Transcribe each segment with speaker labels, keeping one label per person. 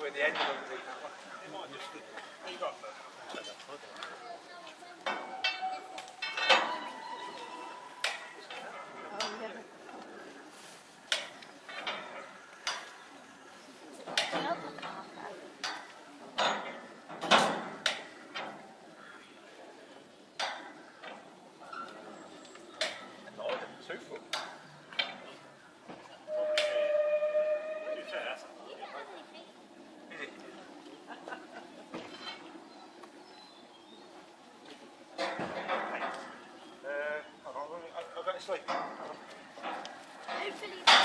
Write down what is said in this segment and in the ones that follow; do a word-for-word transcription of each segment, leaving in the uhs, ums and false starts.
Speaker 1: with the end of the that one. It might just be. You got that. Two foot. Sleep.
Speaker 2: Hopefully that's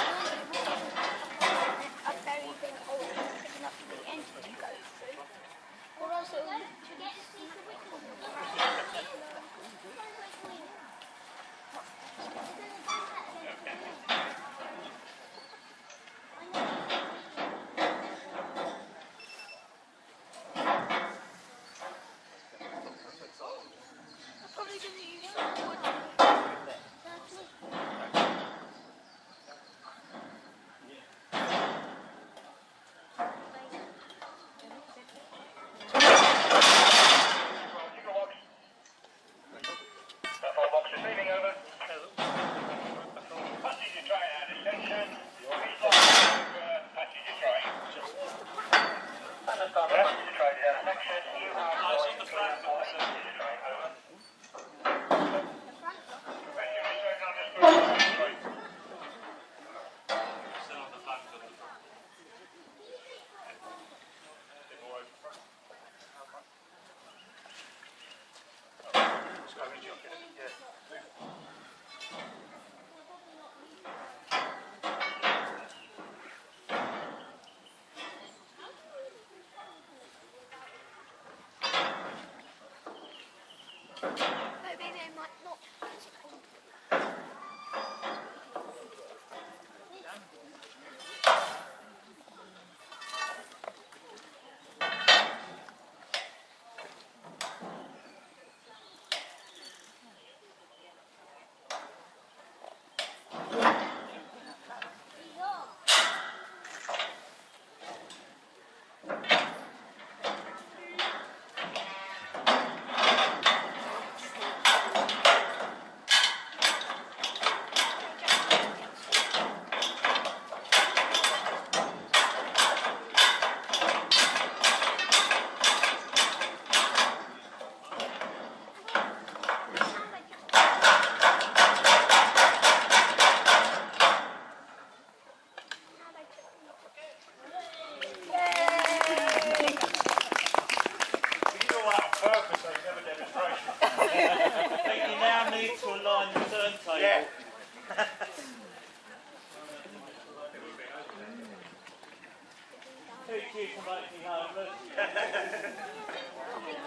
Speaker 2: a very big hole picking up the engine to go through. Or else it will literally sneak a wiggle. I'm probably going to use some wood. Maybe they might not.
Speaker 3: You now need to align the turntable.
Speaker 1: Yeah.
Speaker 3: Two cute from home.